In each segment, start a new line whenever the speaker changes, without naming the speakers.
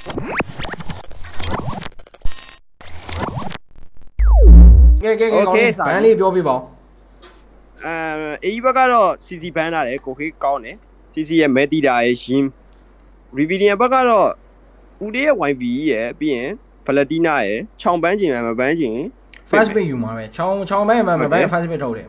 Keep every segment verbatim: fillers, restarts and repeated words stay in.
ကဲကဲကဲကောင်းလေးဘန်းလေးပြောပြပါ
အဲအေးဘက်ကတော့ C C ဘန်းလာတယ်ကိုခေးကောင်းတယ် C C ရဲ့မဲတီတာရဲ့ရှင် Rivian ဘက်ကတော့ဦးလေးရဲ့ Y V ရဲ့ပြီးရင် Valentina ရဲ့ချောင်းပန်းကျင်မှာမပန်းကျင်
first pick ယူမှာပဲချောင်းချောင်းပန်းမှာမပန်း first pick ထုတ်တယ်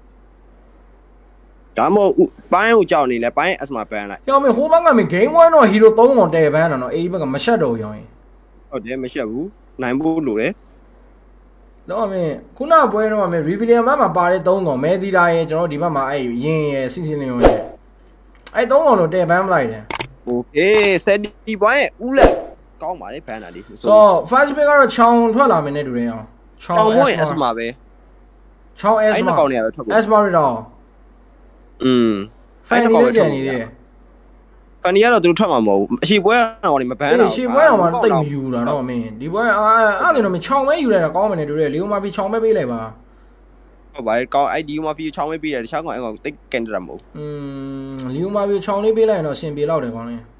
ဒါမှမဟုတ်ပိုင်းကိုကြောက်နေလဲပိုင်း S မှာပန်းလိုက်
ရောမင်းဟိုဘက်ကမင်း game one တော့ hero သုံးကောင်တဲပန်းတော့နော်အေးဘက်ကမရှက်တော့ရောင်းရင်
ဟုတ်တယ်မရှက်ဘူးနိုင်ဖို့လိုတယ်
တော့မင်းခုနပွဲတော့မင်း Rivian ဘက်မှာပါတဲ့သုံးကောင်မဲသီတာရဲ့ကျွန်တော်ဒီဘက်မှာအဲ့ရင်ရဲ့စီစီလင်းရဲ့အဲ့သုံးကောင်တော့တဲပန်းမလိုက်တယ်
โอเคseventy point ဦးလက်ကောင်းပါလေဘန်းတာလေးဆို
တော့ first pick ကတော့ချောင်းထွက်လာမင်းနဲ့တူတယ်အောင်
ချောင်းမွေး S မှာပဲ
ချောင်း S မှာ S မှာတော့
อืม
ဖိုင်နေကြနေတယ်
ဖန်နီကတော့သူတို့ထွက်မှာမဟုတ်ဘူးအရှိပွဲတော့နေမဘန်းတော့
အရှိပွဲတော့မှတိတ်မယူတာတော့မင်းဒီပွဲအာအဲ့ဒါတော့မချောင်းမဲယူလိုက်တာကောင်းမယ်နဲ့တူတယ်လီယိုမာဖီချောင်းမဲပေးလိုက်ပါ
ဟုတ်ပါကောင်းအဲ့ဒီယိုမာဖီချောင်းမဲပေးတယ်တခြားကောင်အဲ့ကောင်တိတ်ကန်တာမဟုတ်
อืมလီယိုမာဖီချောင်းလေးပေးလိုက်ရင်တော့အဆင်ပြေလောက်တယ်ကောင်းလေး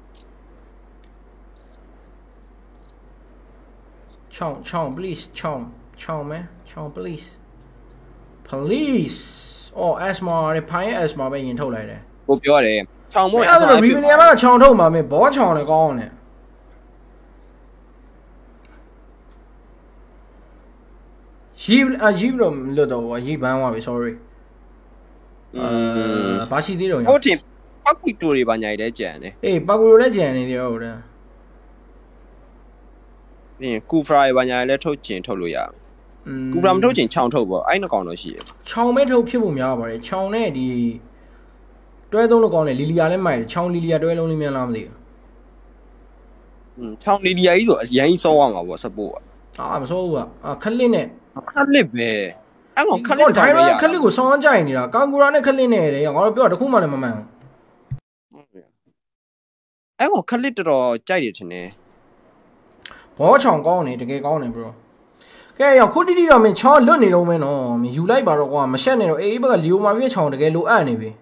ချောင်းချောင်း please ချောင်းချောင်းမဲချောင်း please please အော် asthma ရဖိုင် asthma ပဲရင်ထုတ်လိုက်တယ်
ကိုပြောတယ်ချောင်းမို့
အဲ့ဒါ Rivian ကချောင်းထုတ်မှာမင်းဘောချောင်းလည်းကောင်းအောင်နဲ့ရီအရီဘလို့လွတ်တော့ရီဘန်းသွားပြီ sorry အာဘာရှိသေးတော့
ဟုတ်တယ်ပတ်ကွီတိုတွေပါညာရဲကြံတယ်
အေးပတ်ကွီတိုလည်းကြံနေတယ်ဟုတ်တယ်
ပြီးရင်ကူဖရာပါညာလည်းထုတ်ကျင်ထုတ်လို့ရကူဖရာမထုတ်ကျင်ချောင်းထုတ်ပေါ့အဲ့နှကောင်တော့ရှိတယ်
ချောင်းမဲထုတ်ဖြစ်ဖို့များပါတယ်ချောင်းနဲ့ဒီတွဲသုံးလို့ကောင်းတယ်လီလီယာလည်းမိုက်တယ်ချောင်းလီလီယာတွဲလုံးလေးမြန်လားမသိဘူး
อืมချောင်းလီလီယာကြီးဆိုအရင်ကြီးစောရမှာပေါ့ support
อ่าမစောဘူးอ่ะခလစ်နဲ့
ခလစ်ပဲအဲ့ကောင်ခလစ်
ဒိုင်မခလစ်ကိုစောင်းကြိုင်နေတာကာကူရာနဲ့ခလစ်နဲ့တယ်ငါတို့ပြောတခုမှလည်းမမှန်ဘူး
အဲ့ကောင်ခလစ်တော်တော်ကြိုက်တယ်ထင်တယ်
ဘောချောင်းကောင်းနေတကယ်ကောင်းနေ bro ကဲရောက်ခုတိတိတော့မင်းချောင်းလွတ်နေတော့မင်းနော်မင်းယူလိုက်ပါတော့ကွာမရှက်နဲ့တော့အေးဘက်ကလီယိုမာဖီချောင်းတကယ်လိုအပ်နေပြီ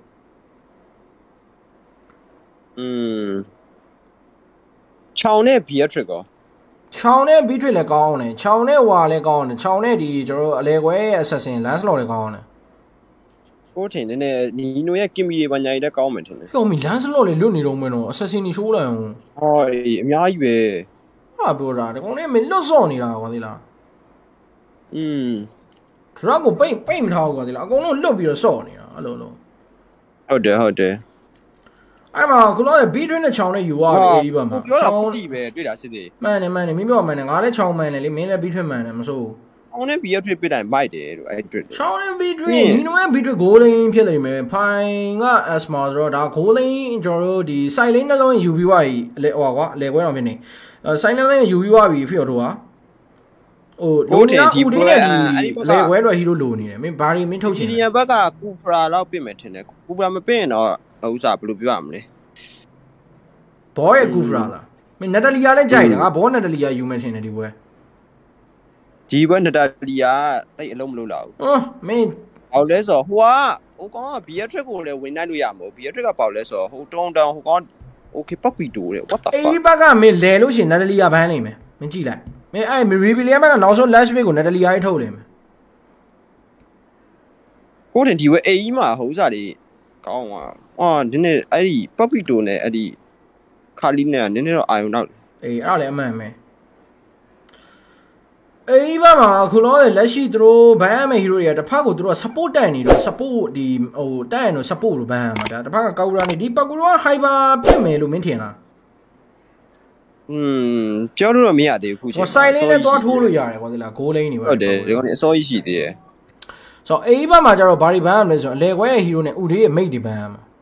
อืมချောင်းနဲ့ Beatrix ကော
ချောင်းနဲ့ Beatrix လည်းကောင်းတယ်ချောင်းနဲ့ဝါလည်းကောင်းတယ်ချောင်းနဲ့ဒီကျွန်တော်အလဲခွဲ assassin Lancelot လည်းကောင်းတယ်
ကိုထင်နည်းနည်းနီနိုရဲ့ Kimmy တွေပါညာကြီးလည်းကောင်းမယ်ထင်တယ်
ဟိုမီ Lancelot လည်းလွတ်နေတော့မင်းနော် assassin ကြီးရှိုးလိုက်အောင်
ဟောအေးအများကြီးပဲ
ဟာပြောတာဒီကောင်လေးမင်းလွတ်စော့နေတာကွာဒီလား
อืม
drag ကိုပိတ်ပိတ်မထားဘူးကွာဒီလားအကုန်လုံးလွတ်ပြီးတော့စော့နေတာအဲ့လိုလို
ဟုတ်တယ်ဟုတ်တယ်
အဲ့မှာခုလောရဲ့ Beatrix နဲ့ချောင်းနဲ့ယူသွားပြီအေးပါမှာ
ချောင်းကြည့်ပဲတွေ့တာစစ်သေး
မှန်တယ်မှန်တယ်မင်းပြောမှန်တယ်ငါလည်းချောင်းမှန်တယ်လေမင်းလည်း Beatrix မှန်တယ်မစိုးဘူး
ချောင်းနဲ့ Beatrix ပြတိုင်းမိုက်တယ်လို့အဲ့တွေ့တယ်
ချောင်းနဲ့ Beatrix နီနိုရဲ့ Beatrix ဂိုးလင်းဖြစ်လိမ့်မယ်ဖိုင်က asthma ဆိုတော့ဒါဂိုးလင်းကျွန်တော်တို့ဒီ site lane နှလုံးယူပြီးသွားပြီအလဲဟိုကွာအလဲခွဲတော့ဖြစ်နေ site lane ယူပြီးသွားပြီဖြစ်တော့ဟာဟိုလိုနေဒီပွဲလေဝဲတော့ဟီရိုလိုနေတယ်မင်းဘာတွေမင်းထုတ်ချင်
တယ်ဒီဘက်ကကူဖရာတော့ပြစ်မယ်ထင်တယ်ကူဖရာမပြစ်ရင်တော့ဥစ္စာဘယ်လိုပြောရမလဲ
ဘောရဲ့ကူဖရာလားမင်းနက်တလီယာလည်းကြိုက်တယ်ငါဘောနက်တလီယာယူမယ်ထင်တယ်ဒီပွဲ
ဒီပွဲနက်တလီယာတိတ်အလုံးမလို့လာဘူး
ဟမ်မင်း
အော်လဲဆိုဟိုကဟိုကောင်က Beatrix ကိုလည်းဝင်နိုင်လို့ရမှာ Beatrix ကပေါ့လဲဆိုဟိုတောင်းတောင်းဟိုကောင် okay ပောက်ပီတိုတဲ့ what the fuck
အေးဘက်ကမင်းလဲလို့ရှင်နက်တလီယာဘန်းလိမ့်မယ်မင်းကြည့်လိုက်မင်းအဲ့ Rivian ဘက်ကနောက်ဆုံး last pick ကိုနက်တလီယာကြီးထုတ်လိမ့်မယ်
ကိုတင်ဒီဝဲအေးကြီးမှာဟိုစားတွေကောင်းသွားအော်ဒီနေ့အဲ့ဒီပောက်ပီတိုနဲ့အဲ့ဒီခါလီနဲ့နည်းနည်းတော့အာယုံတော့
အေးအဲ့ဒါလည်းအမှန်ပဲအေးဘာမှာခုလောလက်ရှိသူတို့ဘန်မဲ့ဟီရိုတွေကတစ်ဖက်ကိုသူတို့ support တက်နေတော့ support ဒီဟိုတက်ရင်တော့ support လို့ဘန်မှာဗျာတစ်ဖက်ကကောက်ရာနေဒီပတ်ကူရော hyper ဖြစ်မယ်လို့မင်းထင်လား
อืมပြောလို့တော့မရသေးဘူးခုချိန်
ဟို site lane နဲ့သွားထိုးလို့ရတယ်ကွာဒီလား goal lane နေပါ
ဟုတ်တယ်ဒီကောင်အစောကြီးရှိသေးတယ်
ဆိုတော့အေးဘာမှာကျတော့ဘာတွေဘန်ရမလဲဆိုတော့အလဲခွဲရဲ့ဟီရိုနဲ့ဦးလေးရဲ့ mate တွေဘန်ရမှာ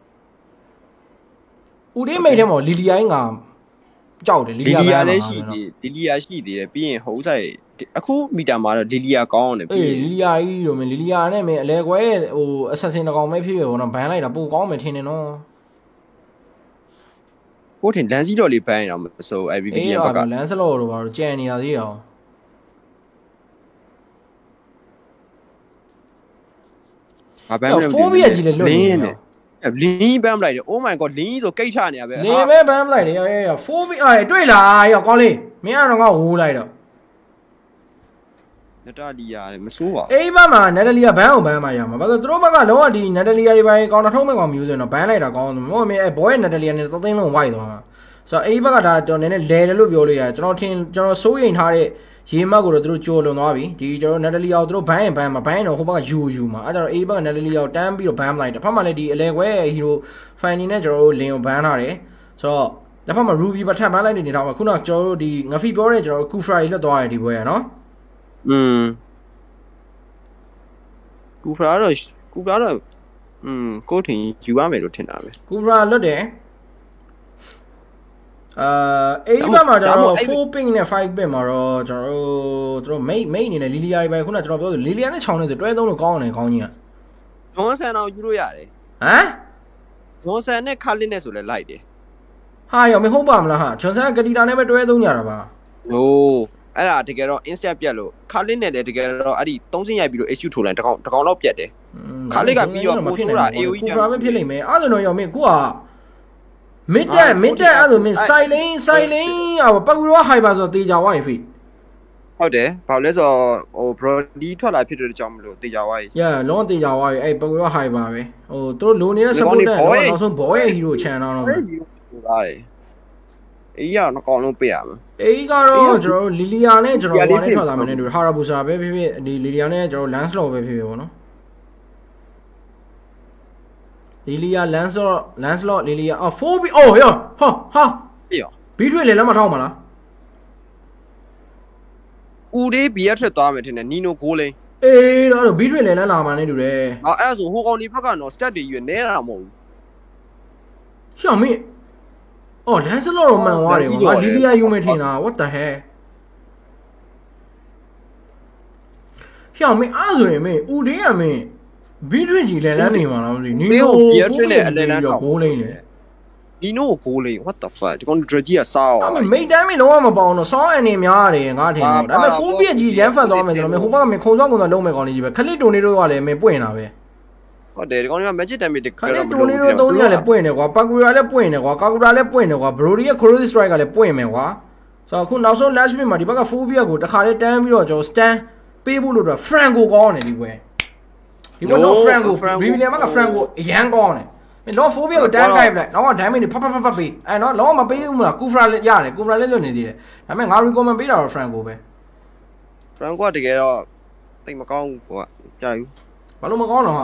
ဦးလေး mate ထဲမှာလီလီယာငါကြောက်တယ်
လီလီယာလည်းရှိသေးတယ်လီလီယာရှိသေးတယ်ပြီးရင်ဟိုဆိုင်အခုမီတာမှာတော့လီလီယာကောင်းတယ်
ပြီးအေးလီလီယာကြီးတို့မင်းလီလီယာနဲ့မင်းအလဲခွဲရဲ့ဟို assassin တကောင်ပဲဖြစ်ဖြစ်ဘောနော်ဘန်လိုက်တာပိုကောင်းမယ်ထင်တယ်နော်
ကိုထင်လန်စီတော့လေးဘန်ရအောင်မဆို I V P ဘက်က
လန်စလော့တို့ဘာလို့ကြံနေတာသေးအောင်
ငါဘန်
နဲ့ဖိုးဘီယာကြီးလည်းလွတ်နေတယ်
零班来的 ，Oh my god，零就给差呢呗。
零班班来的，要要要 four B， 哎，对了，要高嘞，明天那个五来的。
那这里啊，没说吧
？A 班嘛，那里啊班有班嘛呀嘛，不是，多半个老外的，那里啊里边搞那头没搞没有人了，班来的搞，我们哎 boy 那里呢，都等拢歪的嘛。所以 A 班个他就那那来的路标的呀，就那听就那收银他的。起码过了都交流那边，第一就是那里要都搬一搬嘛，搬了后把个悠悠嘛，啊就是 A 班那里要单比了搬来的，他们那里来过哎，就反正呢就利用搬他的，所以那他们 Ruby 把摊搬来的你知道吗？可能就的我非标的就 Good Friday 了多一点不呀喏？
嗯 ，Good Friday，Good Friday，嗯，嗰天九萬未都聽到咩
？Good Friday 了的。呃 ，A 班嘛，就 four 兵呢 ，five 兵嘛，就就就每每年呢，莉莉亚一般可能就比如莉莉亚呢，唱呢就最多都高呢，高呢。
中山那有路呀嘞？
啊？
中山那卡林那時候嚟嚟的。
哈，又沒好辦啦哈，中山嗰啲單呢咪最多年啦吧？
哦，အဲ့ဒါတကယ်တော့ Insta ပြတ်လို့卡林နဲ့တကယ်တော့အဲ့ဒီသုံးစင်းရိုက်ပြီးတော့ issue ထုတ်လိုက်တကောင်တကောင်တော့ပြတ်တယ်။卡林ကပြီးတော့ပို့ဆိုတာ A O E
ကိုဖရာပဲဖြစ်လိမ့်မယ်။အဲ့လိုတော့ရောက်မယ်ကိုက mid တက် mid တက်အဲ့လိုမျိုး silent silent အော်ပတ်ကူတော့ high ပါဆိုတေးကြဝိုင်းဖေး
ဟုတ်တယ်ဘာလို့လဲဆိုတော့ဟို brody ထွက်လာဖြစ်တဲ့အကြောင်းမလို့တေးကြဝိုင်း
yeah လုံးတေးကြဝိုင်းအဲ့ပတ်ကူတော့ high ပါပဲဟိုသူတို့လိုနေတဲ့ support တဲ့နောက်ဆုံး boy ရဲ့ hero channel တော့ဟုတ်
ပါတယ်အေးရတော့အကောင်လုံးပေးရမယ်
အေးကတော့ကျွန်တော်လီလီယာနဲ့ကျွန်တော်ဘာနဲ့ထွက်လာမလဲတူဟာရာဘူဆာပဲဖြစ်ဖြစ်ဒီလီလီယာနဲ့ကျွန်တော် landslot ပဲဖြစ်ဖြစ်ပေါ့နော်လီလီယာ landslot landslot လီလီယာအော် four B အော်ရောဟာဟာ
အေးရော
ဘီထွေလေလည်းမထောက်မလား
ဦးလေးဘီရထွက်သွားမယ်ထင်တယ်နီနိုဂိုးလိန်
အေးတော့ဘီထွေလေလည်းလာမှန်းနေတူတယ်
အော်အဲ့ဆိုဟိုကောင်ဒီဘက်ကတော့ stat တွေရွေးနဲတာမဟုတ်ဘူး
ရှောင်းမင်းအော် landslot တော့မှန်သွားတယ်ကွာလီလီယာယူမယ်ထင်တာ what the hell ရှောင်းမင်းအဲ့ဆိုရင်မင်းဦးလေးကမင်းဘီထွေကြီးလည်းလမ်းနေမှာလားမသိနီနို
ဘီရထွက်နဲ့အလဲလန်းတော့
ဂိုးလိမ့်လေ
နီနိုဂိုးလိန် what the fuck ဒီကောင် draggy ကစားအောင်
အမေမိတ်တမ်းမင်းလုံးဝမပေါအောင်တော့ဆောင်းအနေများရတယ်ငါထင်တော့ဒါပေမဲ့ဖိုးပြက်ကြီးရမ်းဖတ်သွားမယ်ကျွန်တော်မင်းဟိုဘက်ကမင်းခုံစောင်းခုံစောင်းလုံးမယ်ကောင်းနေကြီးပဲခလစ်တိုနေတို့ကလည်းမင်းပွင့်တာပဲ
ဟုတ်တယ်ဒီကောင်က magic damage တကယ်
ခလစ်တိုနေတို့သုံးရလည်းပွင့်တယ်ကွာပါကူရာလည်းပွင့်တယ်ကွာကာကူရာလည်းပွင့်တယ်ကွာဘရိုဒီရဲ့ cross strike ကလည်းပွင့်မယ်ကွာဆိုတော့အခုနောက်ဆုံး last minute မှာဒီဘက်ကဖိုးပြက်ကိုတခါလေးတန်းပြီးတော့ကျွန်တော် stand ပေးဖို့လို့တော့ franco ကောင်းတယ်ဒီပွဲဒီပွဲတော့ franco Brazilian က franco အရန်ကောင်းတယ်မင်းလောဖိုးပြက်ကိုတန်းကြိုက်ပလိုက်တော့ damage တွေဖတ်ဖတ်ဖတ်ဖတ်ပေးအဲနော်လောမပေးဘူးမလားကူဖရာလည်းရတယ်ကူဖရာလည်းလွတ်နေသေးတယ်ဒါပေမဲ့ငါ recommend ပေးတာတော့ franco ပဲ
franco ကတကယ်တော့တိတ်မကောင်းဘူးကွာကြာယူ
ဘာလို့မကောင်းတော့ဟာ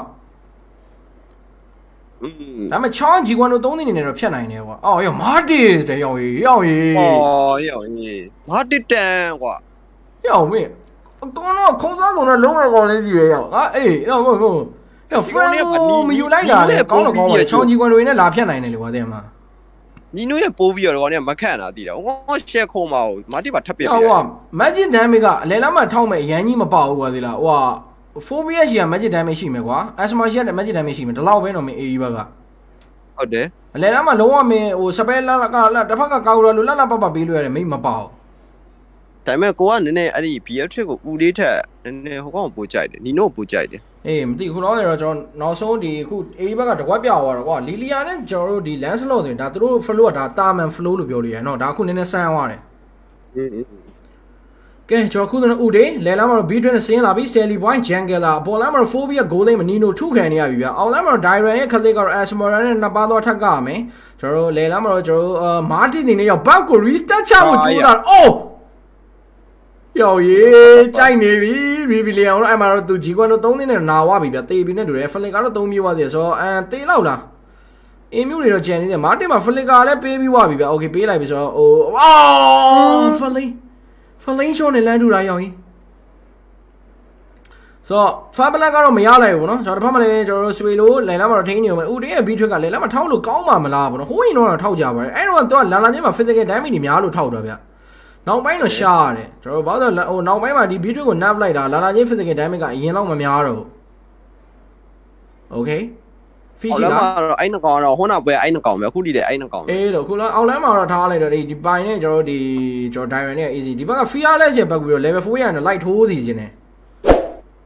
อืม
ဒါပေမဲ့ချောင်းဂျီကွန်တို့သုံးသိနေနေတော့ဖြတ်နိုင်တယ်ကွာအော်ရောမာတစ်တဲ့ရောင်ကြီးရောင်ကြီး
အော်ရောင်ကြီးမာတစ်တန်ကွာ
ရောင်မင်းအကောင်တော့ခုံသွားကုန်တော့လုံးဝကောင်းလေးစီပဲရောက်ဟာအေးတော့မဟုတ်ဘူးဟဲ့ franco မယူလိုက်တာလေကောင်းတော့ကောင်းတယ်ချောင်းဂျီကွန်တို့နဲ့လာဖြတ်နိုင်တယ်လေကွာတဲ့မှာ
နီနိုရဲ့ပိုးပြီးတော့ကောင်ကမခန့်တာတည်တယ်ဟောရှက်ခုံးမအောင်မာတစ်ပါထပ်ပြပြ
ဟိုက magic damage ကအလဲလားမှထောက်မဲ့အရန်ကြီးမပေါဘူးကွာသေးလားဟိုကfour B S က magic damage ရှိမယ်ကွာ asma ရှိတဲ့ magic damage ရှိမယ်ဒီလောက်ပဲတော့မင်း A E ဘက်က
ဟုတ်တယ်
အလဲလားမှလုံးဝမင်းဟိုစပယ်လာကလာတစ်ဖက်ကကောက်ရလို့လှလှပပပေးလို့ရတယ်မိမပေါဒါ
ပေမဲ့ကိုကနည်းနည်းအဲ့ဒီ B F trick ကိုဦးလေးထက်နည်းနည်းဟိုကောင်ပို့ကြိုက်တယ်နီနိုပို့ကြိုက်တယ်
အေးမသိခုတော့တော့ကျွန်တော်နောက်ဆုံးဒီအခု A ဘက်ကတကွက်ပြောက်သွားတော့ကွာလီလီယာနဲ့ကျွန်တော်တို့ဒီ landslot တွေဒါသူတို့ flow ကဒါတာမန် flow လို့ပြောလို့ရတယ်နော်ဒါအခုနည်းနည်းဆန်းသွားတယ်
อืม
ကဲကျွန်တော်ခုတော့ဦးတယ်လဲလာမှာ B twin နဲ့ဆင်းလာပြီ Sally Boy Jangela ပေါ်လာမှာ four B က goal သိမ်းမနီနိုထုခံနေရပြီဗျအောက်လာမှာ Dairan ရဲ့ခလေးကတော့ Asmora နဲ့နှစ်ပါးတော့ထပ်ကမယ်ကျွန်တော်တို့လဲလာမှာတော့ကျွန်တော်တို့မာတင်နေနဲ့ရောက် back ကို restart ချဖို့ကြိုးစားအိုးယော်ရေးကြိုက်နေပြီ Reveal အောင်တော့အဲ့မှာတော့သူဂျီကွန်တို့သုံးသိန်းနဲ့နာဝပြီဗျတေးပြီးနဲ့တူတယ် Flick ကတော့သုံးပြေးသွားသေးဆိုတော့အန်တေးလောက်လားအင်းမျိုးတွေတော့ကြံနေတယ်မာတင်မှာ Flick ကလည်းပေးပြီးသွားပြီဗျ Okay ပေးလိုက်ပြီဆိုတော့ဟိုအော် Flick Flick ရှောင်းနေလမ်းထူတာရောက်ရင်ဆိုတော့ Fabula ကတော့မရလိုက်ဘူးเนาะကျွန်တော်တစ်ဖက်မှာလည်းကျွန်တော်တို့ဆွေလို့လဲလာမှာတော့ထိန်းနေအောင်ပဲဦးတေးရဲ့ B trick ကလဲလာမှာထောက်လို့ကောင်းမှာမလားဗောနော်ဟိုးရင်တော့ထောက်ကြပါတယ်အဲ့တော့သူကလာလာချင်းမှာ physical damage တွေများလို့ထောက်တော့ဗျနောက်ပိုင်းတော့ရှားရတယ်ကျွန်တော်ဘာလို့ဟိုနောက်ပိုင်းမှာဒီ B trick ကို nerf လိုက်တာလာလာချင်း physical damage ကအရင်လောက်မများတော့ဘူး Okay
ဖီရှိလားတော့အဲ့နှကောင်တော့ဟိုနောက်ပွဲအဲ့နှကောင်ပဲအခုဒီတဲ့အဲ့နှကောင်
အေးလို့ခုလောအောင်လမ်းမှာတော့ထားလိုက်တော့ဒီပိုင်နဲ့ကျွန်တော်တို့ဒီကျွန်တော် Dairan နဲ့ easy ဒီဘက်က fearless ရဲ့ဘက်ပြီးတော့ level four ရရင်တော့ light ထိုးစီခြင်းတယ်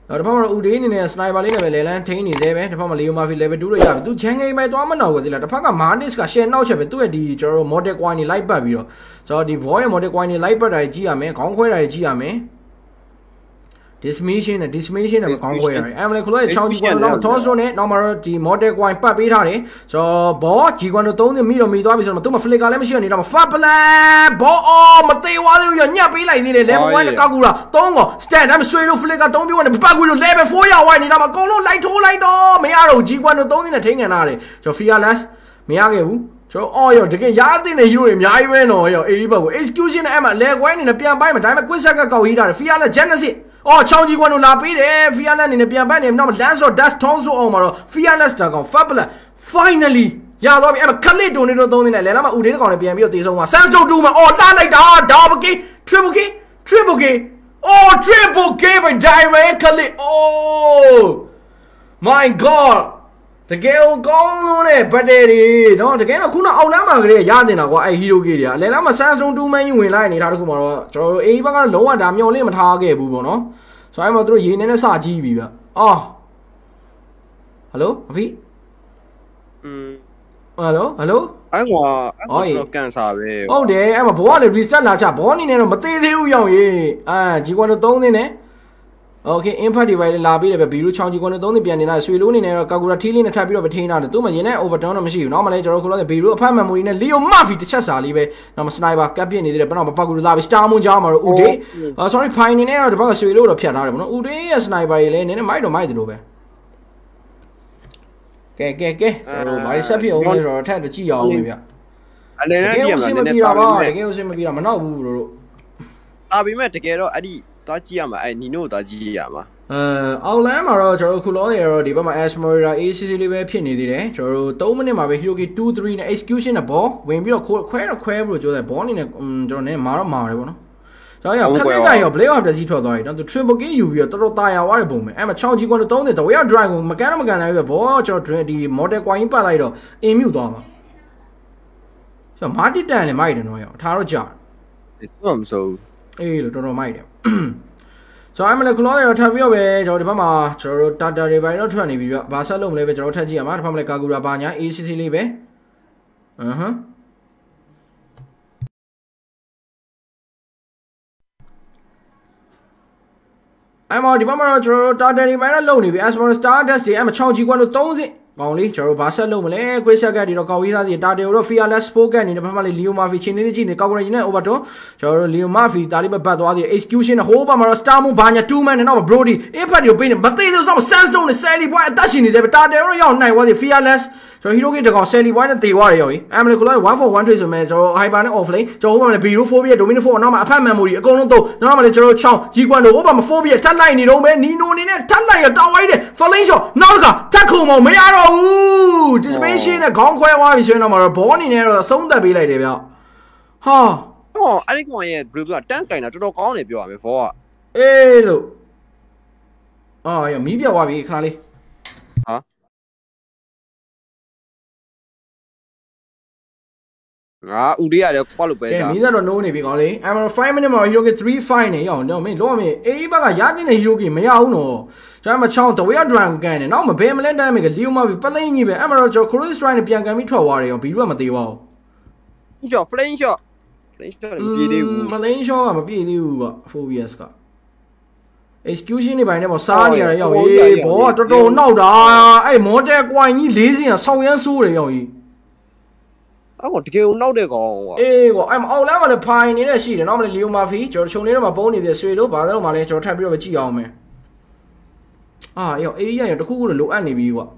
တဖက်မှာဦးဒေးအနေနဲ့စနိုက်ပါလေးနဲ့ပဲလေလန်းထိန်းနေသေးပဲတဖက်မှာလီယိုမာဖီ level two လို့ရပြီသူဂျန်ဂိမ်းပဲသွားမနောက်ကိုသေးလားတစ်ဖက်ကမာနစ်ကရှယ်နောက်ချက်ပဲသူ့ရဲ့ဒီကျွန်တော်တို့ model coin တွေလိုက်ပတ်ပြီးတော့ဆိုတော့ဒီ void model coin တွေလိုက်ပတ်တာကြီးရမယ်ခေါင်းခွဲတာကြီးရမယ် dismission နဲ့ dismission နဲ့ခေါင်းခွဲရတယ်အဲ့မလဲခလို့ချောင်းကြီးကွန်တော့ toss နဲ့နောက်မှာတော့ဒီ model coin ပတ်ပေးထားတယ်ဆိုတော့ဘောကြီးကွန်တော့သုံးနေမိတော့မိသွားပြီဆိုတော့သူမှ flicker လည်းမရှိတော့နေတော့ fat plan ဘောအော်မသေးသွားသေးဘူးညက်ပေးလိုက်သေးတယ် level one နဲ့ကောက်ကူတာသုံးကော stand ဒါမှဆွေးလို့ flicker သုံးပြီးတော့ပတ်ကူလို့ level four ရောက်သွားနေတာမှာအကုန်လုံးလိုက်ထိုးလိုက်တော့မရတော့ကြီးကွန်တော့သုံးနေနဲ့ထိန်းကန်ထားတယ်ဆိုတော့ fearless မရခဲ့ဘူးကျွန်တော်အော်ရောတကယ်ရားတဲ့ hero တွေအများကြီးပဲနော်ရောအေးဘက်ကို execution နဲ့အဲ့မှာ leg wine နဲ့ပြန်ပိုင်းမှာဒါပေမဲ့ quick set ကကောက်ဟီးတာတယ် fearless genesis အော်ချောင်းကြီးကွန်တို့လာပေးတယ် fearless အနေနဲ့ပြန်ပိုင်းနေနောက် lance တော့ dash tone ဆိုအောင်မှာတော့ fearless တာကောင် fabulous finally ရသွားပြီအဲ့မှာ click တိုနေတော့သုံးနေတယ်လဲလာမှာဦးလေးကောင်လည်းပြန်ပြီးတော့တေးဆုံးမှာ sandstorm two မှာအော်လာလိုက်တာ double kill triple kill triple kill အော် triple kill ပဲ direct click oh my god တကယ်ကောင်းလို့နဲ့ဘတ်တယ်တွေနော်တကယ်တော့ခုနအောင်လမ်းမှာကလေးရတင်တာကွာအဲ့ hero ကြီးတွေကလဲလာမှာ sandstorm two မှန်းကြီးဝင်လိုက်နေတာတခုမှာတော့ကျွန်တော်တို့အေးဘက်ကတော့လုံးဝဒါမျောလင့်မထားခဲ့ဘူးပေါ့နော်ဆိုရင်တော့သူတို့ရေနေနဲ့စကြီးပြီဗျအော်ဟယ်လိုအဖေอืมဟယ်လိုဟယ်လို
အဲ့ကွာအဲ့တော့ကန်ဆာပဲ
ဟုတ်တယ်အဲ့မှာဘောကလေ restart လာချဘောအနေနဲ့တော့မသေးသေးဘူးရောက်ရေးအာဂျီကွန်တို့သုံးနေတယ်โอเค impact တွေပဲလာပြီးတယ်ပဲဘီရူချောင်းကြီးကွန်တို့သုံးနေပြန်နေတာရွှေလိုးနေနေတော့ကာကူရာထီးလေးနဲ့ထပ်ပြီးတော့ပဲထိန်းထားတယ်သူ့မှာရင်းနဲ့ overturn တော့မရှိဘူးเนาะမလဲကျွန်တော်ခုလောဘီရူအဖတ် memory နဲ့ leo murphy တစ်ချက်စာလေးပဲနောက်မှာ sniper ကပ်ပြစ်နေသေးတယ်ဘယ်တော့မှပတ်ကူလာပြီး star moon ကြောင်းမှာတော့ဦးဒေး sorry fine နေနဲ့တော့ဒီဘက်ကရွှေလိုးတော့ဖြတ်ထားတယ်ဗောနော်ဦးဒေးရဲ့ sniper ကြီးလည်းနည်းနည်းမိုက်တော့မိုက်တယ်လို့ပဲကဲကဲကဲကျွန်တော်ဘာဆက်ဖြစ်အောင်လဲဆိုတော့ထပ်တကြည့်အောင်ပဲဗျ
အနေနဲ့ကြည့်ရမှာနည်းနည်း
ပါပါတကယ်ကိုစင်မပြေတာမနောက်ဘူးတို့
အာပြီးမဲ့တကယ်တော့အဲ့ဒီသွားကြည့်ရမှာအဲ့နီနိုသွားကြည့်ရမှာ
အဲအောက်လမ်းမှာတော့ကျွန်တော်ခုလောနေရောဒီဘက်မှာ Asmora A C C လေးပဲဖြစ်နေသေးတယ်ကျွန်တော်တို့threeမိနစ်မှာပဲ Hiroki two threeနဲ့ execution နဲ့ဘောဝင်ပြီးတော့ခွဲတော့ခွဲပြီးတော့ပြောတယ်ဘောအနေနဲ့ကျွန်တော်နည်းမာတော့မာတယ်ပေါ့နော်ကျွန်တော်ရခလက်ကရော play off တစီထွက်သွားပြီနော်သူ triple kill ယူပြီးတော့တော်တော်တာယာသွားတဲ့ပုံပဲအဲ့မှာချောင်းကြီးကွန်တော့သုံးတယ်တဝဲ drive ကိုမကန်တော့မကန်နိုင်ဘူးဘောကျွန်တော်ဒီ model coin ပတ်လိုက်တော့အင်မြူသွားမှာကျွန်တော်မာတီတန်လည်းမိုက်တယ်နော်ရောထားတော့ကြာ
တယ်ဆိုမဆို
အေးလို့တော်တော်မိုက်တယ်ဆိုတော့အမလည်းခလောရထပ်ပြီးတော့ပဲကျွန်တော်ဒီဘက်မှာကျွန်တော်တို့ data တွေပိုင်းတော့ထွက်နေပြီဗျဘာဆက်လို့မလဲပဲကျွန်တော်ထပ်ကြည့်ရမှာဒီဘက်မှာလည်းကာကူရာဘာညာ A C C လေးပဲအဟမ်းအဲ့မှာဒီဘက်မှာတော့ကျွန်တော်တို့ data တွေပိုင်းတော့လုံနေပြီ Asmora Stardust တွေအဲ့မှာချောင်းကြီးကွန်းလို့သုံးစစ်ကောင်းလေးကျွန်တော်ဘာဆက်လို့မလဲကွေးဆက်ကတွေတော့ကောက်ဝေးသားစီတာတေတော့ fearless spoken နေတယ်ဘာမှလေ leo murphy ချင်းလေးချင်းနေကောက်ကြရင်နဲ့ overton ကျွန်တော်တို့ leo murphy တာလေးပဲပတ်သွားသေး execution နဲ့ဟိုးပါမှာတော့ star moon ဘာညာ two man နဲ့တော့ brody impact တွေကိုပေးနေမသေးသေးဆိုတော့ sandstone နဲ့ sally boy အသက်ရှင်နေတယ်တာတေတော့ရောက်နိုင်သွားသေး fearless ကျွန်တော် hero ကြီးတကောင် sally boy နဲ့တေသွားတယ်ရောကြီးအမလေးကလည်းone for one trade ဆိုမဲ့ကျွန်တော် hyper နဲ့ off lane ကျွန်တော်ဟိုမှာလည်း biro phobia dominant four နောက်မှာအဖက် memory အကုန်လုံးတော့နောက်မှာလည်းကျွန်တော်ချောင်းကြီးကွန်းလို့ဟိုပါမှာ phobia ထပ်လိုက်နေတော့ပဲ nino နေနဲ့ထပ်လိုက်ရတောင်းဝိုင်းတယ် flame shot နောက်ကထပ်ခုံမမရတော့ဘူး disposition နဲ့ခေါင်းခွဲသွားပြီဆိုရင်တော့မှာတော့ဘောအနေနဲ့တော့အဆုံးသတ်ပေးလိုက်တယ်ဗျဟာ
ဟောအဲ့ဒီကောင်ရဲ့ blue ကတန်းကင်တာတော်တော်ကောင်းတယ်ပြောရမယ်ဘောက
အေးလို့အော်ရမီးပြတ်သွားပြီခဏလေးဟာ
ငါဦးလေးရတယ်ကွာလို့ပဲ
ကြာကဲမီးစက်တော့နိုးနေပြီကောင်လေးအမfive minute မှာ Hiroki three fiveနဲ့ရောက်တော့မင်းလောမင်းအေးဘက်ကရတဲ့ Hiroki မရဘူးနော်ကျွန်တော်မချောင်းတဝဲ drive ကန်နေနောက်မဘဲမလဲတိုင်းမယ်ကလီယိုမပြီပလိန်ကြီးပဲအမတော့ကျွန်တော် cross strike နဲ့ပြန်ကန်ပြီးထွက်သွားတယ်ရောဘီလူကမသေးပါဘူး
shot flame shot flame shot မပြေသေးဘူး
မ flame shot ကမပြေသေးဘူးဗျ phobias က execution တွေပိုင်းထဲမှာစားနေရရောက်ရေးဘောကတော်တော်နောက်တာအဲ့ model coin ကြီးလေးစင်ကဆောင်းရမ်းဆိုးတယ်ရောက်ရေး
အဲ့ကောင်တကယ်နောက်တဲ့ကောင်ကွာ
အေးကွာအဲ့အောက်လမ်းမှာလည်းဖိုင်နေနဲ့ရှိတယ်နော်မလဲ leo murphy ကျွန်တော်ခြုံနေတော့မှပုံးနေတယ်ဆွေလို့ဘာလို့မှလဲကျွန်တော်ထပ်ပြီးတော့ပဲကြည့်အောင်မယ်အာရောအေးရရတခုခုလိုအပ်နေပြီကွာ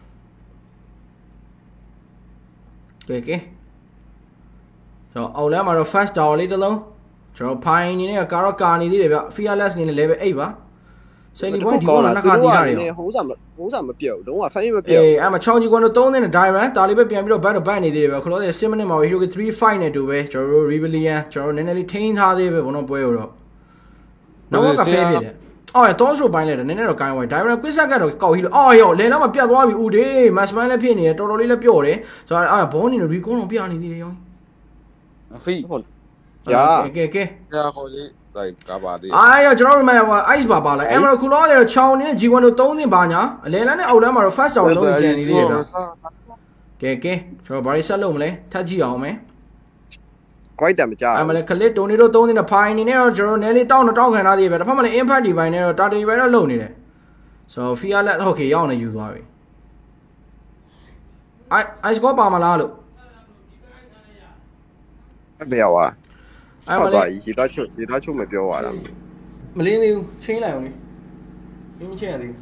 ကဲကဲကျွန်တော်အောက်လမ်းမှာတော့ fast tower လေးတစ်လုံးကျွန်တော်ဖိုင်နေနဲ့ကာတော့ကာနေသေးတယ်ဗျ fearless နေနဲ့ level eightပါစိတ်ဒီဘွိုင်းဒီကောနှစ်ခါတီးရတယ်
ဟိုးစားဟိုးစားမပြောက်လုံးဝ fan မပြောက်
အေးအဲ့မှာချောင်းကြီးကွန်းတော့သုံးနေတဲ့ diamond ဒါလေးပဲပြန်ပြီးတော့ back to back နေသေးတယ်ဗျခလို့တဲ့six minute မှာ Hiroki three fiveနဲ့တူပဲကျွန်တော်တို့ rebellion ကျွန်တော်တို့နည်းနည်းလေးထိန်းထားသေးပဲဘုံတော့ပွဲတော့နောက်ကဖဲဖြစ်တယ်အော်တော့ဆိုပိုင်းလိုက်တယ်နည်းနည်းတော့ကိုင်းဝိုင်း diamond quick set ကတော့ကောက်ဟီလို့အော်ရောလဲတော့မပြတ်သွားပြီဦးဒေး match man လည်းဖြစ်နေတယ်တော်တော်လေးလည်းပြော့တယ်ဆိုတော့အဲ့ဘောနေrecall တော့ပြနေသေးတယ်ရော
အဖေ
ရာကဲကဲ
ရာခေါ်လေး
တိုက်ကားပါသေး
အားရကျွန်တော်တို့မှဟို ice ပါပါလိုက် emerald ခုလောတွေချောင်းနေတဲ့ G one တို့သုံးသင်ပါညာအလဲလန်းနဲ့အောက်လန်းမှာတော့ first down လုံးကျန်နေသေးတယ်ဗျကဲကဲကျွန်တော်ဘာတွေဆက်လုပ်မလဲထပ်ကြည့်အောင်မယ်
ကိုက်တယ်မကြ
အဲ့မလဲခလစ်တိုနေတို့သုံးနေတဲ့ fine နေနဲ့တော့ကျွန်တော်နည်းလေးတောင်းတော့တောင်းခံထားသေးပဲတစ်ဖက်မှာလည်း impact ဒီပိုင်းနဲ့တော့ target ပိုင်းတော့လုံနေတယ်ဆိုတော့ fearless okay ရောက်နေယူသွားပြီ i ice ကောပါမလားလို့
ဘယ်ရောက်อ่ะအဲ့မလေးရေသားချုပ်ရေသားချုပ်မပြောရတာ
မလင်းသေးဘူးချင်းလိုက်အောင်လေမင်းမချင်းရသေးဘူး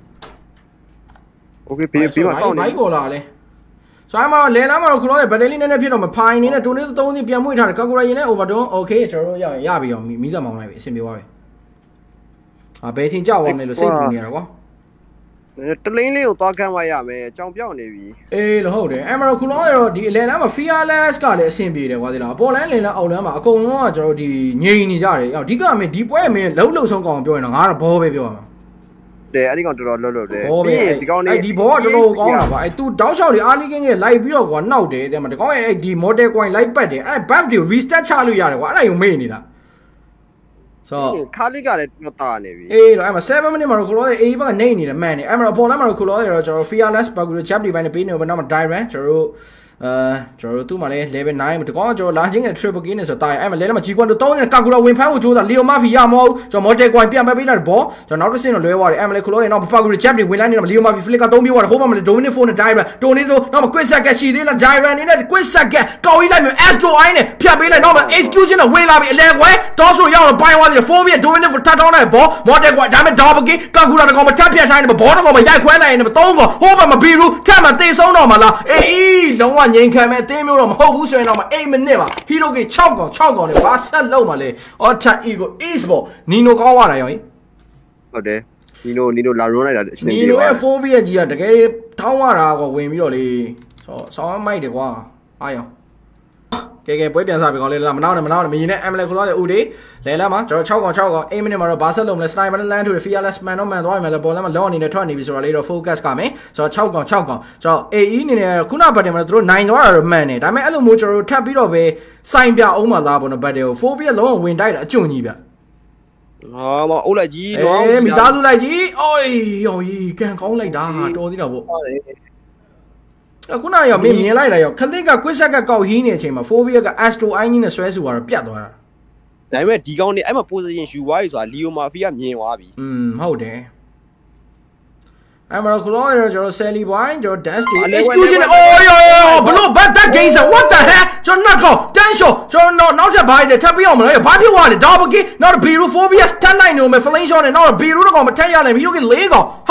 okay ဘေးဘေးမှာစောင့်နေ
ဘိုက်ပေါ်လာလေဆိုတော့မှလဲလာမှာတော့ခလို့ရဘက်တလီနဲ့နဲ့ဖြစ်တော့မဖိုင်နေနဲ့တိုနေသုံးစီပြန်မွေးထားတယ်ကာကူရာရင်နဲ့ overdone okay ကျွန်တော်တို့ရရပြီအောင်မီးစက်မောင်းလိုက်ပြီအဆင်ပြေသွားပြီအာဘယ်ချင်းကြောက်အောင်လဲလို့စိတ်ပူနေရတာကွာ
တလင်းလေးကိုသွားကမ်းသွားရမယ်ကြောင်ပြောက်နေပြီ
အေးလို့ဟုတ်တယ် emerald ခုလောရတော့ဒီအလဲလမ်းမှာ fearless ကလည်းအဆင်ပြေတယ်ကွာဒီလားအပေါ်လမ်းလင်းလမ်းအောက်လမ်းမှာအကုန်လုံးကကျွန်တော်ဒီငြိမ်နေကြတယ်အဓိကမင်းဒီပွဲမင်းလှုပ်လှုပ်ဆုံးကောင်ပြောရင်တော့ငါကတော့ဘောပဲပြောရမှာ
တယ်အဲ့ဒီကောင်တော်တော်လှုပ်လှုပ်တယ်
ဒီကောင်လေးအဲ့ဒီဘောကတော်တော်ကောင်းတာပါအဲ့ तू တောက်လျှောက်တွေအားလေးကင်းကလိုက်ပြီးတော့ကွာနှောက်တယ်တဲ့မှာဒီကောင်ရဲ့အဲ့ဒီ model coin လိုက်ပတ်တယ်အဲ့ buff တွေ restart ချလို့ရတယ်ကွာအဲ့ဒါယူမေ့နေတာဆို
ခါလေးကလည်းတော့တာနေပြီ
အေးတော့အဲ့မှာseven minute မှာတော့ကိုလောရဲ့ A ဘက်ကနေနေတယ်မှန်တယ်အဲ့မှာအပေါ်လမ်းမှာတော့ကိုလောရဲ့တော့ကျွန်တော် fearless bug တွေ jab တွေပိုင်းနဲ့ပေးနေတော့နောက်မှာ direct ကျွန်တော်တို့အဲကျွန်တော်တို့သူ့မှာလည်း level nine မှာဒီကောင်ကကျွန်တော်လာချင်းနဲ့ triple gain နဲ့ဆိုတာအဲ့မှာလဲလဲမှာ G one တို့သုံးနေတဲ့ကာကူလာဝင်ဖမ်းဖို့ကြိုးစား Leo Murphy ရမဟုတ်ကျွန်တော် model coin ပြန်ပေးပေးတာဘောကျွန်တော်နောက်တစ်ဆင့်တော့လွဲသွားတယ်အဲ့မှာလဲကိုလောရဲ့နောက် bug တွေ jab တွေဝင်လာနေတော့ Leo Murphy flick ကသုံးပြီးသွားတယ်ဟိုဘက်မှာလဲ dominant four နဲ့ direct တိုနေတော့နောက်မှာ quick second ရှိသေးလား direct နေနဲ့ quick second ကောက်ရေးလိုက်မယ် astro eye နဲ့ဖြတ်ပေးလိုက်နောက်မှာ execution နဲ့ဝင်လာပြီအလဲကွယ်တောဆိုရောက်တော့ပိုင်းသွားတယ် four ပြ dominant four ထပ်ထောင်းလိုက်ဘော model coin ဒါပေမဲ့ double gain ကာကူလာတကောင်မှာထပ်ပြတ်ထားနေမှာဘောတကောင်မှာရိုက်ခွဲလိုက်ရင်သုံးကောင်ဟိုဘက်မှာဘီရူထပ်မှာတေဆုံးတော့မှာလားအေးလုံးဝငြိမ်ခံမဲ့အသေးမျိုးတော့မဟုတ်ဘူးဆိုရင်တော့မှeight minuteမှာ hero က6កောင်6កောင်နဲ့ဘာဆက်လုံးမှာလဲ Otter Ego Esport နီနိုကောင်းသွားတာရော
ဟုတ်တယ်နီနိုနီနိုလာရွန်းလိုက်တာအဆင်ပြေ
နီနိုရဲ့ four ပြည့်ကြီးကတကယ်ထောင်းရတာကောဝင်ပြီးတော့လေဆောဆောင်းမိုက်တယ်ကွာအားရောကဲကဲပွဲပြန်စားပြီကောင်းလေလားမနောက်နဲ့မနောက်နဲ့မရင်နဲ့ M L ကိုလာတဲ့ဦးလေးလဲလာမှာကျွန်တော်6កောင်6កောင်eight minuteမှာတော့ဘာဆက်လုံးလဲ sniper နဲ့ land ထိုးတယ် fearless man တော့ man သွားပြီမယ်လေပေါ်လမ်းမှာလောအနေနဲ့ထွက်နေပြီဆိုတော့လေတော့ focus ကမယ်ဆိုတော့6កောင်6កောင်ကျွန်တော် A E အနေနဲ့ခုနဘတ်တယ်မှာတို့nineသွားတာတော့မှန်တယ်ဒါပေမဲ့အဲ့လိုမျိုးကျွန်တော်တို့ထပ်ပြီးတော့ပဲစိုင်းပြအောင်မှလားပေါ့နော်ဘတ်တယ်ကိုfourပြလုံးဝဝင်တိုက်တာအကျုံကြီးဗျ
ဟာမအုပ်လိုက်ကြီး
တော့အေးမိသားစုလိုက်ကြီးအိုးယောကြီးကန်ကောင်းလိုက်တာတော်သေးတာပေါ့အခုနရောမင်းမြင်လိုက်တာရောခလစ်ကကွစ်ဆက်ကကောက်ဟင်းနေတဲ့အချိန်မှာfourပြက astro eye ကြီးနဲ့ဆွဲဆူသွားတော့ပြတ်သွားတာ
ဒါပေမဲ့ဒီကောင်နေအဲ့မှာ position ယူသွားပြီဆိုတာ Leo Murphy ကမြင်သွားပြီ
อืมဟုတ်တယ်အဲ့မှာကလောရကျွန်တော် Sally Boy ကျွန်တော် dance တွေ execution အိုးယောဘလို့ but that game what the heck ကျွန်တော်နောက် tension ကျွန်တော်နောက်ထပ်ဘာလဲထပ်ပြအောင်မလားဘာဖြစ်သွားလဲ double kick နောက် Biru phobia stand line နဲ့ flame shot နဲ့နောက် Biru တော့ကောင်မထက်ရနိုင် Biru ကလေးကောင်ဟာ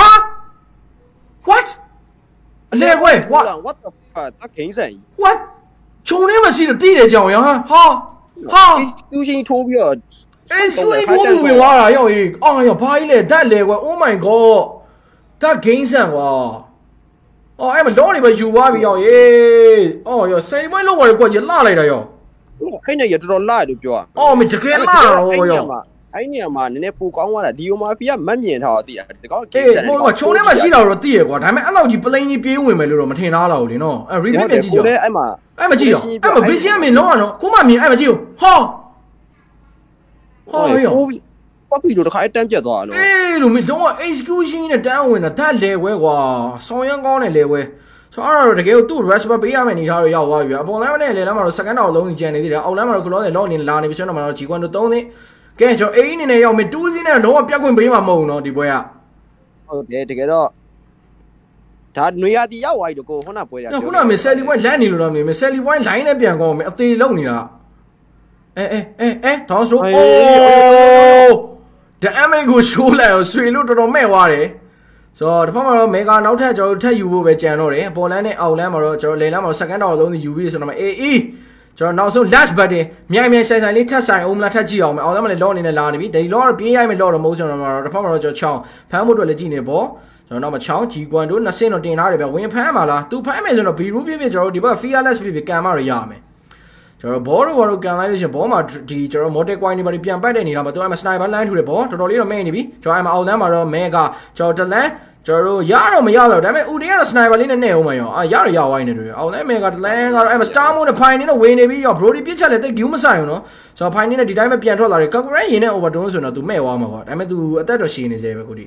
what အလဲကွယ် what
what the fuck that game ဆိုင်
what ချုံနေမရှိတဲ့တိတယ်ကြောင်ရဟာဟာဟာ
execution ထိုးပြီးတော့
execution ထိုးပြီးဝင်သွားတာယောကြီးအော်ယောဘာကြီးလဲ that လဲကွယ် oh my god that game ဆန်ကွာအော်အဲ့မလုံးနေပဲယူသွားပြီယောရေးအော်ယောစိန်မွေးလုံးဝကွက်ကြီးလှလိုက်တာယော
အဲ့နဲ့ရတော်တော်လှတယ်လို့ပြောอ่ะ
အော်မတကယ်လှတာရောယော
အဲ့နေရာမှာနည်းနည်းပိုကောင်းသွားတာဒီယိုမာဖီကမတ်မြင်ထားတော့သိတာဒီကောင်
ကိစ္စဟိုကချုံထဲမှာရှိတာတော့သိရကွာဒါပေမဲ့အဲ့လောက်ကြီးပလိန်ကြီးပြေးဝင်မယ်လို့တော့မထင်သားလောက်လေနော်အဲ့ replay ပြန်ကြည့်ကြ
ည့်အဲ့မှာ
အဲ့မကြည့်ရောအဲ့မှာ vision မင်းလုံးအောင်ကိုမမြင်အဲ့မကြည့်ဘူးဟောဟောယော
ပတ်ပြီးတော့တခါအတန်းပြတ်သွားလို့
အေးလို့မင်းလုံးဝ execution နဲ့တန်းဝင်တာဒါလဲခွဲကွာဆောင်းရမ်းကောင်းတယ်လဲခွဲဆိုအဲ့တော့တကယ်သူ့ respect ပေးရမယ်နေထားတော့ရောက်သွားပြီအပေါ်လမ်းနဲ့လေလမ်းမှာတော့ second တော့လုံးကြီးကျန်နေသေးတယ်အောက်လမ်းမှာတော့ close နဲ့ lock နေလာနေပြီဆိုတော့မှာတော့ G one တို့သုံးသိကဲကျွန်တော် A အနေနဲ့ရောက်မယ်twoစီးနဲ့လုံးဝပြတ်ခွင့်ပေးမှာမဟုတ်ဘူးเนาะဒီပွဲက
ဟုတ်တယ်တကယ်တော့ဒါနွေရာသီရောက်သွားပြီတော့ကိုခုနပွဲရ
ခုနမင်း Sally Boy လမ်းနေလို့တော့မင်း Sally Boy line နဲ့ပြန်ကောင်းမယ်အသေးလုံးနေတာအဲအဲအဲအဲတောင်းဆိုအိုးဒါအမေကိုရှိုးလိုက်အောင်ဆွေလို့တော်တော်မဲ့သွားတယ်ဆိုတော့ဒီဘက်မှာတော့မေဂါနောက်ထပ်ကျွန်တော်ထပ်ယူဖို့ပဲကြံတော့တယ်ပေါ်လန်းနဲ့အောက်လန်းမှာတော့ကျွန်တော်လေလန်းမှာ second တော့သုံးစီယူပြီးဆိုတော့ A E ကျွန်တော်နောက်ဆုံး last button မြိုင်မြိုင်ဆိုင်ဆိုင်လေးထပ်ဆိုင်အောင်မလားထပ်ကြည့်အောင်မယ်အောက်လန်းမှာလည်း lock အနေနဲ့လာနေပြီဒီ lock တော့ပြင်းရိုက်မယ် lock တော့မဟုတ်ကျွန်တော်မှာတော့ဒီဘက်မှာတော့ကျွန်တော်ချောင်းဖမ်းဖို့အတွက်လည်းကြည့်နေပေါ့ကျွန်တော်နောက်မှာချောင်း G one တို့နှစ်ဆင့်တော့တင်ထားတယ်ဗျဝင်ဖမ်းမှာလားသူဖမ်းမယ်ဆိုတော့ Biru ပြပြကျွန်တော်ဒီဘက် fearless ပြပြကံမရရမယ်ကျွန်တော်ဘောတော့ဘောတော့ကန်လိုက်လို့ရှင်ဘောမှာဒီကျွန်တော် model coin တွေပါပြန်ပိုက်တဲ့နေတော့မှာသူအဲ့မှာ sniper land ထူတယ်ဘောတော်တော်လေးတော့မဲနေပြီကျွန်တော်အဲ့မှာအောက်လန်းမှာတော့ mega ကျွန်တော်တလန်းကျွန်တော်တို့ရတော့မရတော့ဒါပေမဲ့ဦးတရားတော့ sniper လေးနဲ့နဲ့အောင်မရောအာရတော့ရဝိုင်းနေတယ်အောင်လဲမေကတလန်ကတော့အဲ့မှာ star moon နဲ့ Pyan နဲ့ဝင်နေပြီးရော brody ပြစ်ချက်လည်းတိတ် view မဆိုင်ဘူးနော်ဆိုတော့ Pyan နဲ့ဒီတိုင်းပဲပြန်ထွက်လာတယ် Kakure ရင်းနဲ့ overdone ဆိုတော့ तू မဲ့သွားမှာကွာဒါပေမဲ့ तू အသက်တော့ရှည်နေစေပဲခုထိ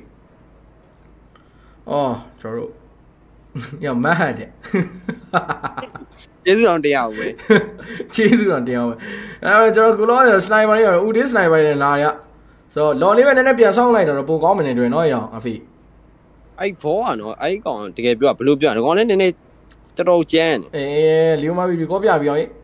အော်ကျွန်တော်တို့ရမဟတ်တဲ့
ကျေးဇူးတော်တရားပဲ
ကျေးဇူးတော်တရားပဲအဲကျွန်တော်ကိုလော sniper လေးရောဦးဒီ sniper လေးလာရဆိုတော့ law လေးပဲနည်းနည်းပြန်ဆောင်းလိုက်တော့ပိုကောင်းမနေတွေ့နော်ရအောင်အဖေ
အဲ့ဘောကနော်အဲ့ကောင်တကယ်ပြောဘလို့ပြောဒီကောင်လည်းနည်းနည်းတော်တော်ကျန်း
အေးလီယိုမာဗီဒီကောပြပြီးအောင်ဟေ့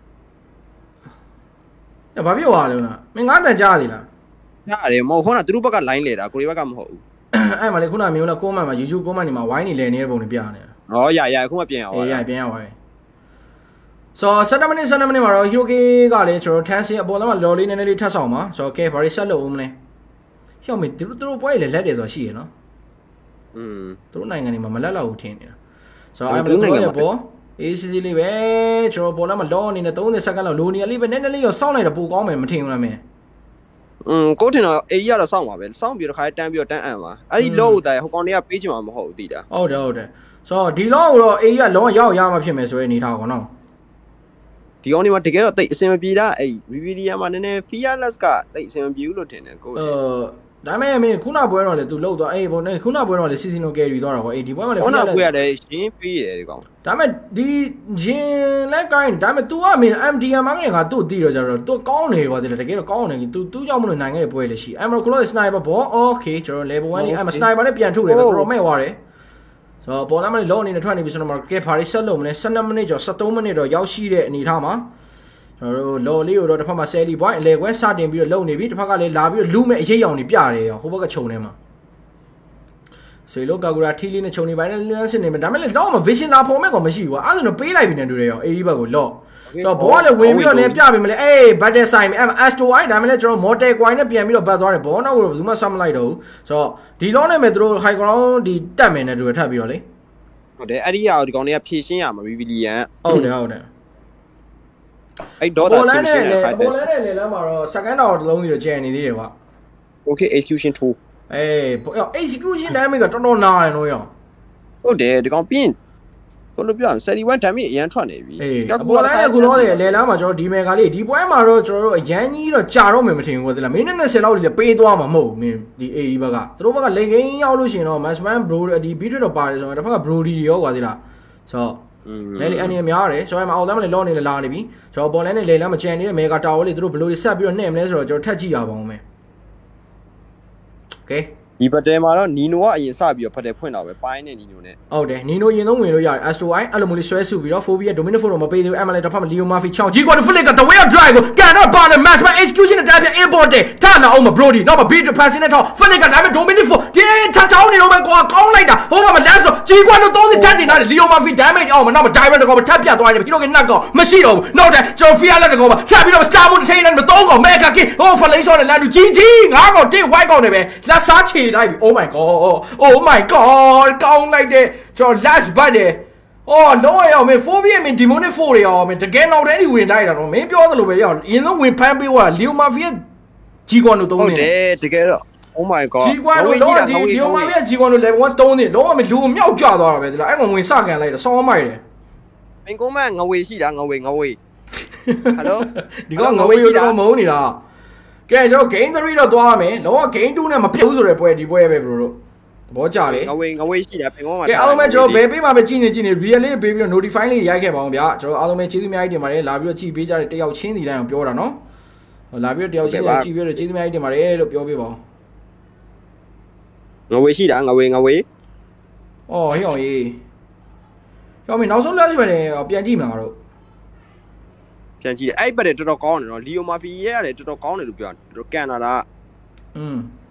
ညဘာပြောရလဲနော်မင်းငါးတန်ကြားသေးလား
ကြားတယ်မဟုတ်ခုနကသူတို့ဘက်က line လေတာကိုရီဘက်ကမဟုတ်ဘူး
အဲ့မှာလေခုနမျိုးနဲ့ကိုမန်မှာ YouTube ကိုမန်နေမှာ wine နေလဲနေတဲ့ပုံတွေပြနေတယ်
ဟောရရအခုမှပြန်ရအောင်
အေးရပြန်ရပါပဲဆိုတော့seven minutes seven minutesမှာတော့ Hiroki ကလည်းကျွန်တော် Tansi အပေါ်လမ်းမှာ law လေးနည်းနည်းလေးထပ်ဆောင်ပါဆိုတော့ကဲဘာတွေဆက်လုပ်ဦးမလဲဟျောက်မေသူတို့သူတို့ပွဲလေလက်တယ်ဆိုတော့ရှိရနော်
อืม
သူတို့နိုင်ငံတွေမှာမလက်လောက်ဘူးထင်နေတာဆိုတော့အဲ့လိုပြောရပေါ့အေးစီစီလေးပဲကျွန်တော်ပေါ်လာမှာလောအနေနဲ့thirtyစက္ကန့်လောက်လိုနေလေးပဲနည်းနည်းလေးရောစောင့်လိုက်တော့ပိုကောင်းမယ်မထင်ဘူးလားမင်း
อืมကိုထင်တော့အေးရတော့စောင့်ပါပဲစောင့်ပြီးတော့ခါတန်းပြီးတော့တန်းအံပါအဲ့ဒီလောကိုတိုင်ဟိုကောင်တွေကပေးချင်မှာမဟုတ်ဘူးတိတာ
ဟုတ်တယ်ဟုတ်တယ်ဆိုတော့ဒီလောကိုတော့အေးရလောရောက်ရမှာဖြစ်မယ်ဆိုရင်နေထားကောနော်
ဒီကောင်တွေမှာတကယ်တော့တိတ်အဆင်မပြေတာအဲ့ Vividia မှာနည်းနည်း fearless ကတိတ်အဆင်မပြေဘူးလို့ထင်တယ်ကို
အဲဒါမဲ့မင်းခုနပွဲတော့လေ तू လှုပ်သွားအေးဘုံနဲ့ခုနပွဲတော့လေ season ကို carry သွားတာပေါ့အေးဒီပွဲမှာလေ
ခုနပွဲရတယ်ရှင်းပေးတယ်ဒီကောင်
ဒါမဲ့ဒီရင်လက်ကိုင်းဒါမဲ့ तू ကမင်း M D M မှာငါသူ့တီးတော့ကြတော့ तू ကောင်းနေပါသေးတယ်တကယ်တော့ကောင်းနေ तू သူ့ကြောင့်မလို့နိုင်ခဲ့တဲ့ပွဲလေရှိအဲ့မှာ close sniper ဘော okay ကျွန်တော် level one လေးအဲ့မှာ sniper နဲ့ပြန်ထုတ်တယ်တော်တော်မဲ့သွားတယ်ဆိုတော့ပေါ်လာမလို့လောအနေနဲ့ထွက်နေပြီဆိုတော့ကဲဖာရီဆက်လို့မလဲtwelveမိနစ်ကျော်thirteenမိနစ်တော့ရောက်ရှိတဲ့အနေထားမှာကျွန်တော်တို့လော်လေးကိုတော့တစ်ဖက်မှာ Sally Boy အလဲခွဲစတင်ပြီးတော့လုံနေပြီတစ်ဖက်ကလည်းလာပြီးတော့လူမဲ့အရေးရောင်တွေပြတယ်ရောဟိုဘက်ကခြုံထဲမှာဆွေလို့ကာကူရာထီလေးနဲ့ခြုံနေပိုင်းနဲ့လမ်းစစ်နေမှာဒါမဲ့လည်းတော့မှ vision လာဖော်မဲ့ကောင်မရှိဘူးကွာအဲ့ဒါဆိုတော့ပေးလိုက်ပြီနဲ့တူတယ်ရောအေးဒီဘက်ကိုလော့ဆိုတော့ဘောကလည်းဝင်ပြီးတော့လည်းပြပေးမလဲအေး budget sign အဲ့ Astro Eye ဒါမဲ့လည်းကျွန်တော် Mortal Coin နဲ့ပြန်ပြီးတော့ပတ်သွားတယ်ဘောနောက်ကိုဘယ်သူမှဆမ်းမလိုက်တော့ဘူးဆိုတော့ဒီလောနဲ့မဲ့သူတို့ high ground ဒီတက်မယ်နဲ့တူထပ်ပြီးတော့လေ
ဟုတ်တယ်အဲ့ဒီဟာဒီကောင်တွေကဖြည့်ရှင်းရမှာ Vivian
ဟုတ်တယ်ဟုတ်တယ်
အဲ့ဒေါ်တာ
ပေါ်လန်းနဲ့လေပေါ်လန်းနဲ့လေလမ်းမှာတော့ second hour တစ်လုံးကြီးတော့ကျန်နေသေးတယ်ကွာ
okay execution two
အေး execution damage ကတော်တော်နာတယ်နော်ရော
ဟုတ်တယ်ဒီကောင်ပြင်းဘယ်လိုပြောရမလဲthirty-one damage အရန်ထွက်နေပြီ
ပေါ်လန်းနဲ့ခုလောတယ်လေလမ်းမှာကျွန်တော်ဒီမယ်ကလေးဒီပွဲမှာတော့ကျွန်တော်တို့အရန်ကြီးတော့ကြာတော့မယ်မထင်ဘူးကွာတိလားမင်းနဲ့twentyလောက်လေးပေးသွားမှာမဟုတ်ဘူးမင်းဒီ A E ဘက်ကသူတို့ဘက်ကလေဂိမ်းရောက်လို့ရှိရင်တော့ Maxman Bro ဒီ beat တော့ပါတယ်ဆိုတော့တစ်ဖက်က Brody တွေရောကွာတိလားဆိုတော့လဲလေအနေများတယ်ဆိုတော့မအောင်လည်းမလဲလောနေလာနေပြီကျွန်တော်ပေါ်လဲနဲ့လေလမ်းမချန်နေတဲ့မေဂါတာဝါလေးသူတို့ဘယ်လိုတွေဆက်ပြီးတော့နှဲ့မလဲဆိုတော့ကျွန်တော်ထက်ကြည့်ရပါအောင်မယ်โอเค
ဒီဘတ်တဲမှာတော့နီနိုကအရင်စပြီးတော့ဖတ်တယ်ဖွင့်တော့ပဲပိုင်းနဲ့နီနိုနဲ့
ဟုတ်တယ်နီနိုရင်သုံးဝင်လို့ရတယ် Astro Eye အဲ့လိုမျိုးလေးဆွဲစုပြီးတော့ Phobia Dominant Photo မပေးသေးဘူး M L တော့ဖတ်မ Leo Murphy ချောင်း G Quad Flick က The Way of Drive ကိုကန်တော့ပါလေ Maxman Execution နဲ့တိုင်းပြ import တယ်ထားလာအောင်မ Brody နောက်မှာ Beat Passing နဲ့ထောက် Flick ကတိုင်းပြ Dominant Photo ဒီထချောင်းနေတော့ပဲကွာကောင်းလိုက်တာဟိုမှာ Last တော့ G Quad လို့thirtyထပ်တင်ထားတယ် Leo Murphy damage အောင်မနောက်မှာ Diamond တော့ထပ်ပြတ်သွားတယ်ပြီးတော့ကနတ်ကောင်မရှိတော့ဘူးနောက်တယ်ကျွန်တော် Fear လက်ကောင်မှာထပ်ပြီးတော့ Star Moon ထိန်းနေမှာသုံးကောင် Mega King ဟို Flation နဲ့ Land G G ငါးကောင်တစ် white ကောင်တွေပဲလက်စားချေလိုက်ပြီ Oh my god Oh my god ကောင်းလိုက်တဲ့ကျွန်တော် last bat တယ်အော်လုံးဝရောမင်း phobia မင်း demonic four တွေရောမင်းတကယ်နောက်တန်းဒီဝင်တိုက်တာတော့မင်းပြောသလိုပဲရောအရင်ဆုံးဝင်ဖမ်းပေးသွား Leo Mafia ကြီးကွန်တို့သုံးနေ
တယ်တကယ်တော့ Oh my god
ကြီးကွန်တို့တော့ဒီ Leo Mafia ကြီးကွန်တို့ level one သုံးနေလုံးဝမင်းလူမြောက်ကြသွားတာပဲဒီလားအဲ့ကောင်ဝင်စကန်လိုက်တာစောင်းမိုက်တယ်
မင်းကုန်းမငဝေရှိတာငဝေငဝေ Hello
ဒီကောင်ငဝေရှိတာမုန်းနေတာကဲကျွန်တော် game three တော့သွားမယ်လုံးဝ game two နဲ့မဖြစ်ဘူးဆိုတဲ့ပွဲဒီပွဲပဲ bro တို့ဘောကြလေ
ငဝေငဝေရှိတာပင်ကောမှာ
ကဲအားလုံးပဲကျွန်တော်ဘယ်ပေးမှာပဲကြည့်နေကြည့်နေ real လေးပေးပြီးတော့ notify လေးရိုက်ခဲ့ပါအောင်ဗျာကျွန်တော်အားလုံးပဲကျေးဇူးအများကြီးတင်ပါတယ်လာပြီးတော့ကြည့်ပေးကြတဲ့တယောက်ချင်းစီတိုင်းအောင်ပြောတာနော်လာပြီးတော့တယောက်ချင်းကြည့်ပြီးတော့ကျေးဇူးအများကြီးတင်ပါတယ်လို့ပြောပေးပါအောင်
ငဝေရှိတာငဝေငဝေ
အော်ဟေ့အောင်ရေးဟောမင်းနောက်ဆုံး last ပဲပြန်ကြည့်မလားတို့
ပြန်ကြည့်အဲ့ဘက်တော်တော်ကောင်းတယ်နော် Leo Murphy ရဲ့ရတယ်တော်တော်ကောင်းတယ်လို့ပြောတာတော်တော်ကန်လာတာ
อืม